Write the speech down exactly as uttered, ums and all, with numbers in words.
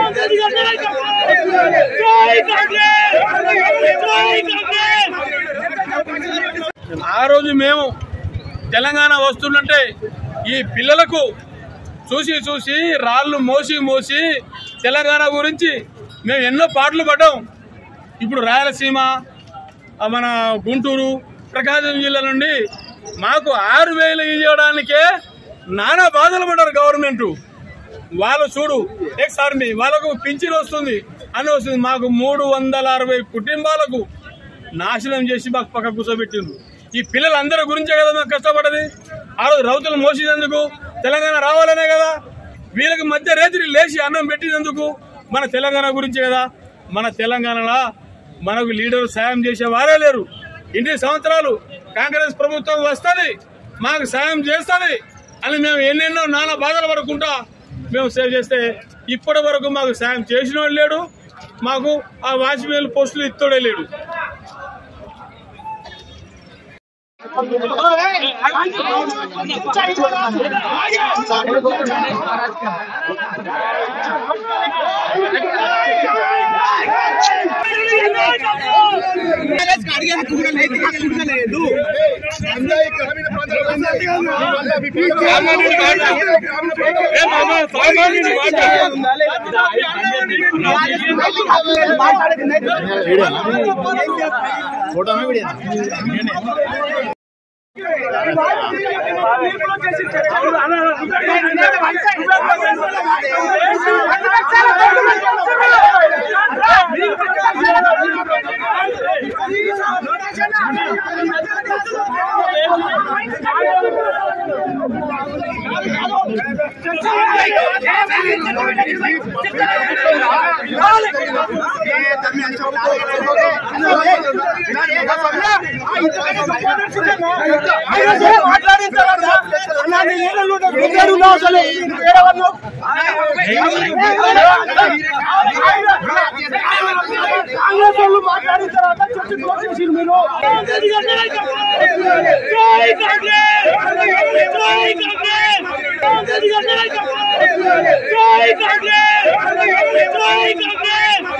ఆ రోజు మేము తెలంగాణ వస్తుందంటే ఈ పిల్లలకు చూసి చూసి రాళ్ళు మోసి మోసి తెలంగాణ గురించి మేము ఎన్నో పాటలు పడ్డాం. ఇప్పుడు రాయలసీమ, మన గుంటూరు, ప్రకాశం జిల్లా నుండి మాకు ఆరు వేలు ఇవ్వడానికే నానా బాధలు పడ్డారు గవర్నమెంట్ వాళ్ళు. చూడు ఎక్స్ ఆర్మీ వాళ్ళకు పింఛన్ వస్తుంది అని వస్తుంది, మాకు మూడు వందల అరవై కుటుంబాలకు నాశనం చేసి మాకు పక్క కూర్చోబెట్టిండ్రు. ఈ పిల్లలందరి గురించే కదా మాకు కష్టపడ్డది. ఆ రోజు రౌతులు మోసేందుకు తెలంగాణ రావాలనే కదా, వీళ్ళకి మధ్య రేతిని లేచి అన్నం పెట్టినందుకు మన తెలంగాణ గురించే కదా. మన తెలంగాణలో మనకు లీడర్ సాయం చేసే వారే లేరు. ఇన్ని సంవత్సరాలు కాంగ్రెస్ ప్రభుత్వం వస్తుంది, మాకు సాయం చేస్తుంది అని మేము ఎన్నెన్నో నానా బాధలు పడుకుంటా మేము సేవ్ చేస్తే ఇప్పటి వరకు మాకు సాయం చేసిన వాడు లేడు, మాకు ఆ వాచ్మెన్ పోస్టులు ఇత్తోడే లేడు. फोटो में वीडियो మాట్లాడిన తర్వాత చర్చ క్లోజ్ చేసిరు మీరు. జై కాంగ్రెస్.